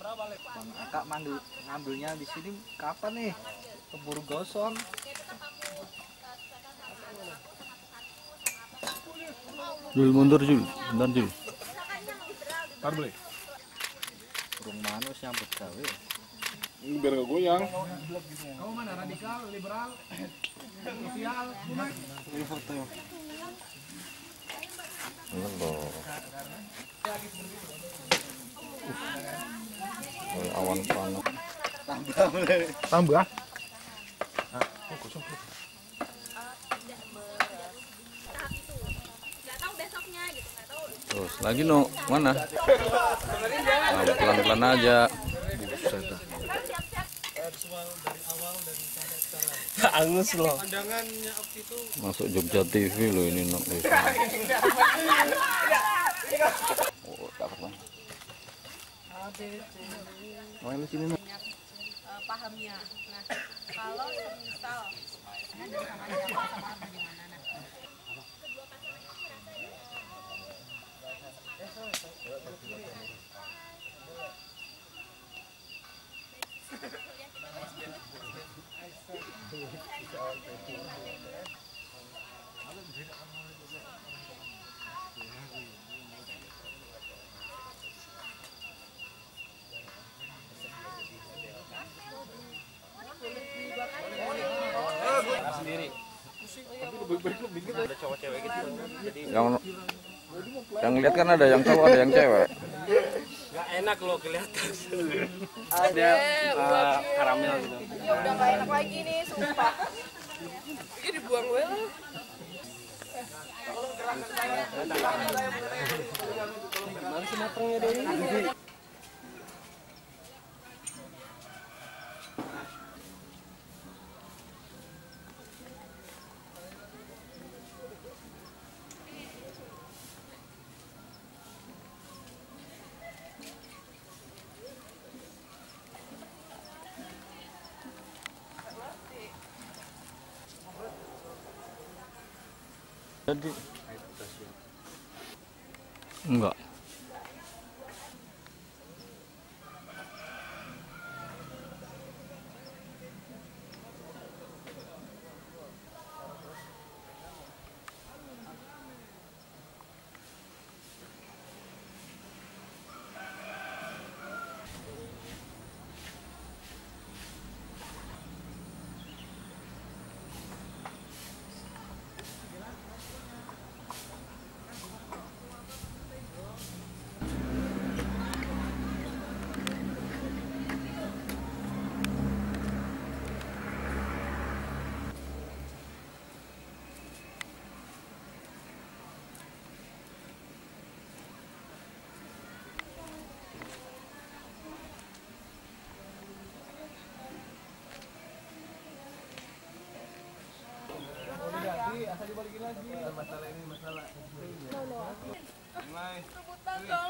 Bang Aka ngambilnya di sini kapan nih? Keburu gosong. Jul mundur Jul, bentar Jul. Tar boleh. Burung manus yang bergawe. Ini biar gak goyang. Kamu mana? Radikal, liberal, sosial? Ini foto. Halo. Awan panas. Tambah. Terus lagi no mana? Pelan-pelan aja. Angus loh. Masuk Jogja TV loh ini no. Oh, dapat bang. Oh ini sini no. Pahamnya. Nah, kalau misal ada sama siapa sama gimana nah. Yang lihat kan ada yang cowok ada yang cewek. Gak enak loh kelihatan. Ada Karamel gitu. ya udah gak enak lagi nih, sumpah. Ini dibuang gue lah. Mana sih matangnya deh ini? Jadi enggak. Asal dibalikin lagi. Masalah ini masalah. Rebutan dong.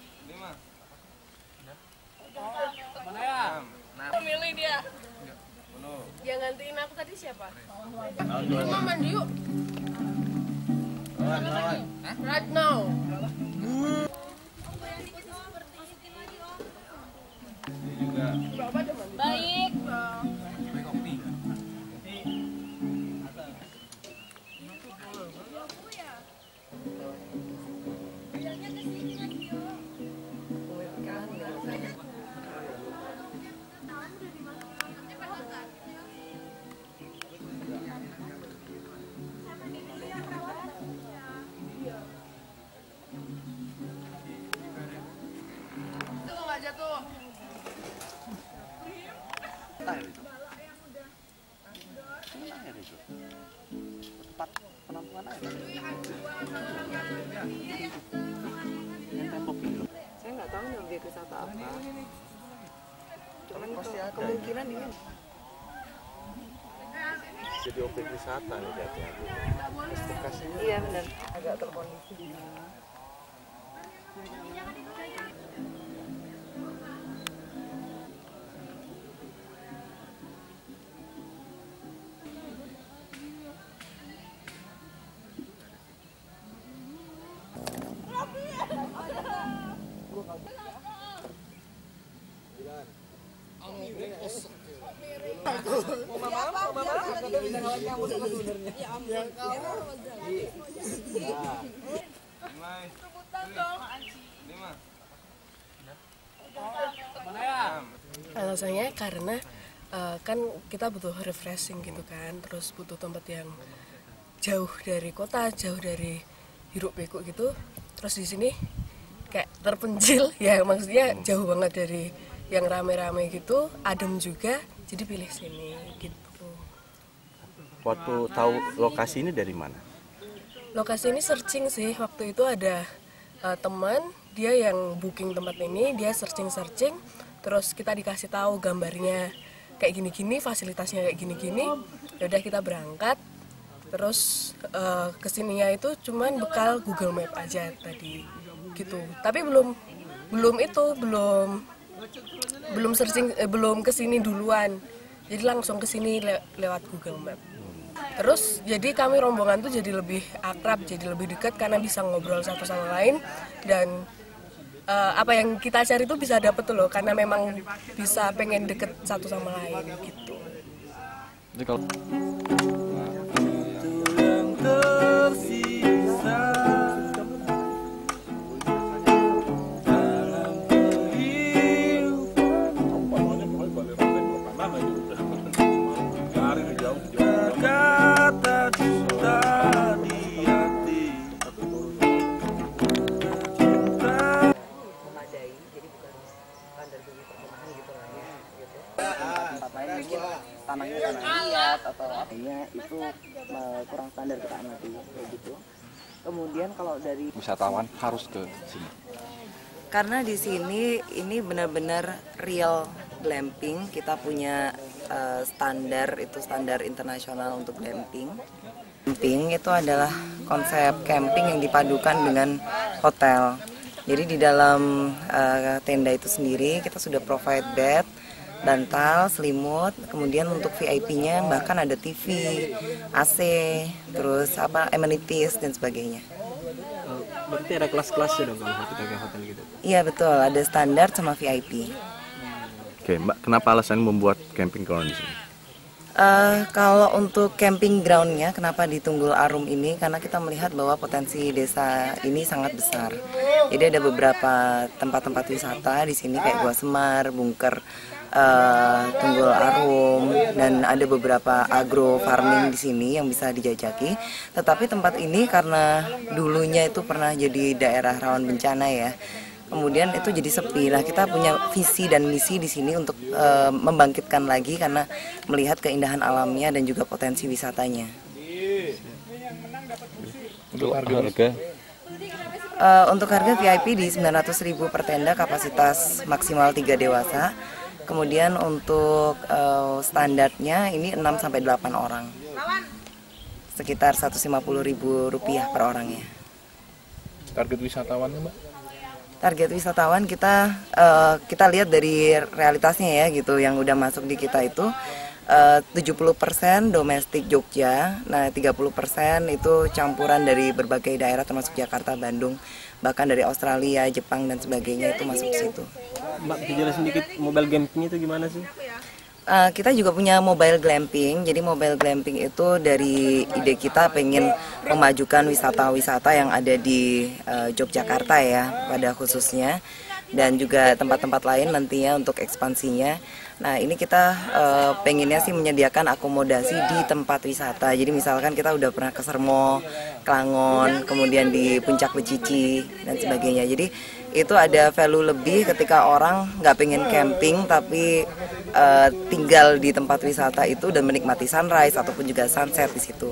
Mana ya? Milih dia. Yang gantiin aku tadi siapa? Mama mandi yuk. Right now. Baik. Itu nggak jatuh. Tempat penampungan air. Saya nggak tahu nih objek wisata apa. Cuman Pasti ada. kemungkinan ini. Jadi objek wisata nih hati-hati. Lokasinya Iya benar. Agak terkondisi. Alasannya karena kan kita butuh refreshing gitu kan, terus butuh tempat yang jauh dari kota, jauh dari hiruk pikuk gitu. Terus di sini kayak terpencil ya, maksudnya jauh banget dari yang rame-rame gitu, adem juga, jadi pilih sini gitu. Waktu tahu lokasi ini dari mana? Lokasi ini searching sih, waktu itu ada teman dia yang booking tempat ini, dia searching, terus kita dikasih tahu gambarnya kayak gini-gini, fasilitasnya kayak gini-gini. Ya udah kita berangkat, terus kesininya itu cuman bekal Google Map aja tadi gitu. Tapi belum searching, belum kesini duluan. Jadi langsung kesini lewat Google Map. Terus jadi kami rombongan tuh jadi lebih akrab, jadi lebih dekat karena bisa ngobrol satu sama lain, dan apa yang kita cari itu bisa dapet tuh loh, karena memang bisa pengen deket satu sama lain gitu. Jadi kalau tanahnya tanah liat atau apanya itu kurang standar kita amati kayak gitu. Kemudian kalau dari wisatawan harus ke sini. Karena di sini ini benar-benar real glamping. Kita punya standar, itu standar internasional untuk glamping. Glamping itu adalah konsep camping yang dipadukan dengan hotel. Jadi di dalam tenda itu sendiri kita sudah provide bed, bantal, selimut, kemudian untuk VIP-nya bahkan ada TV, AC, terus amenities dan sebagainya. Berarti ada kelas-kelas ya dong kalau hotel gitu? Iya betul, ada standar sama VIP. Oke, Mbak, kenapa alasan membuat camping ground di sini? Kalau untuk camping groundnya, kenapa di Tunggul Arum ini? Karena kita melihat bahwa potensi desa ini sangat besar. Jadi ada beberapa tempat-tempat wisata di sini kayak Gua Semar, Bunker, Tunggul Arum, dan ada beberapa agro farming di sini yang bisa dijajaki. Tetapi tempat ini karena dulunya itu pernah jadi daerah rawan bencana ya. Kemudian itu jadi sepi. Nah, kita punya visi dan misi di sini untuk membangkitkan lagi karena melihat keindahan alamnya dan juga potensi wisatanya. Untuk harga? Untuk harga VIP di 900.000 per tenda, kapasitas maksimal 3 dewasa. Kemudian untuk standarnya ini 6 sampai 8 orang. Sekitar Rp150.000 per orangnya. Target wisatawannya, Mbak? Target wisatawan kita lihat dari realitasnya ya gitu, yang udah masuk di kita itu 70% domestik Jogja, nah 30% itu campuran dari berbagai daerah termasuk Jakarta, Bandung, bahkan dari Australia, Jepang dan sebagainya itu masuk ke situ. Mbak, bisa jelasin dikit mobile glamping itu gimana sih? Kita juga punya mobile glamping. Jadi mobile glamping itu dari ide kita pengen memajukan wisata-wisata yang ada di Yogyakarta ya pada khususnya, dan juga tempat-tempat lain nantinya untuk ekspansinya. Nah ini kita pengennya sih menyediakan akomodasi di tempat wisata. Jadi misalkan kita udah pernah ke Sermo, Klangon, kemudian di Puncak Becici dan sebagainya. Jadi itu ada value lebih ketika orang nggak pengen camping tapi tinggal di tempat wisata itu dan menikmati sunrise ataupun juga sunset di situ.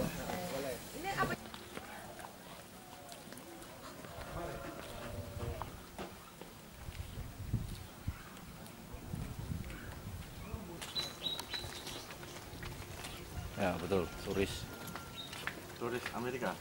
Ya betul, turis Amerika.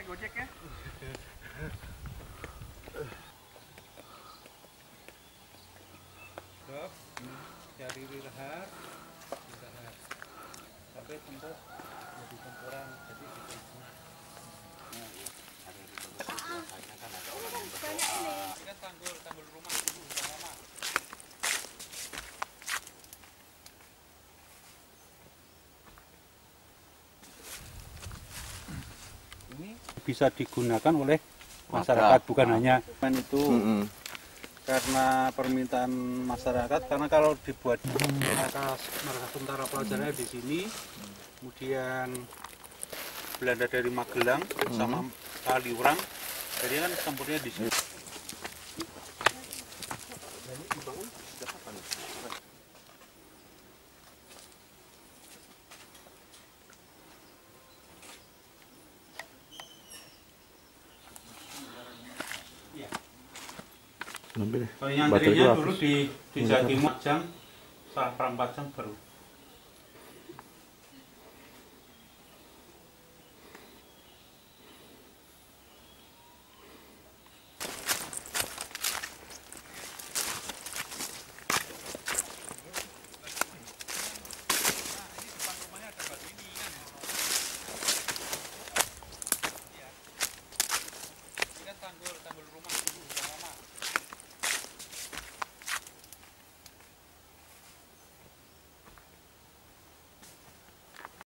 naik Gojek ya. Terus cari rehat, sampai tempat jadi tempuran, jadi kan tanggul rumah dulu udah lama. Ini bisa digunakan oleh masyarakat, bukan hanya itu. Karena permintaan masyarakat, karena kalau dibuat markas tentara pelajarnya di sini, kemudian Belanda dari Magelang sama Kaliurang, jadi kan campurnya di sini. Soalnya antrinya dulu di Jawa Timur jam, 4 jam baru